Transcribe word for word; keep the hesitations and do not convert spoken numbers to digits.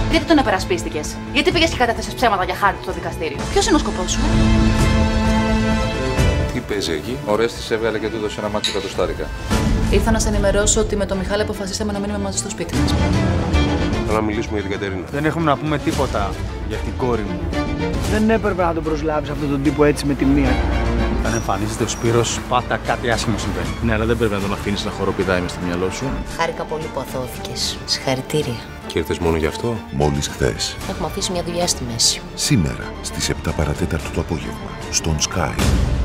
Γιατί τον επερασπίστηκες? Γιατί πήγες και κατέθεσες ψέματα για χάρτη στο δικαστήριο? Ποιος είναι ο σκοπός σου? Τι παίζει εκεί? Ο Ρέστης έβγαλε και του έδωσε ένα μάτσο κατοστάρικα. Ήρθα να σε ενημερώσω ότι με τον Μιχάλη αποφασίσαμε να μείνουμε μαζί στο σπίτι μας. Θέλω να μιλήσουμε για την Κατερίνα. Δεν έχουμε να πούμε τίποτα για την κόρη μου. Δεν έπρεπε να τον προσλάβεις αυτόν τον τύπο έτσι με τη μία. Όταν εμφανίζεται ο Σπύρος, πάντα κάτι άσχημο συμβαίνει. Ναι, αλλά δεν πρέπει να τον αφήνεις να χοροπηδάει μες στο μυαλό σου. Χάρηκα πολύ που αθώθηκες. Συγχαρητήρια. Και ήρθες μόνο γι' αυτό? Μόλις χθες. Έχουμε αφήσει μια δουλειά στη μέση. Σήμερα στις επτά παρατέταρτο το απόγευμα. Στον Sky.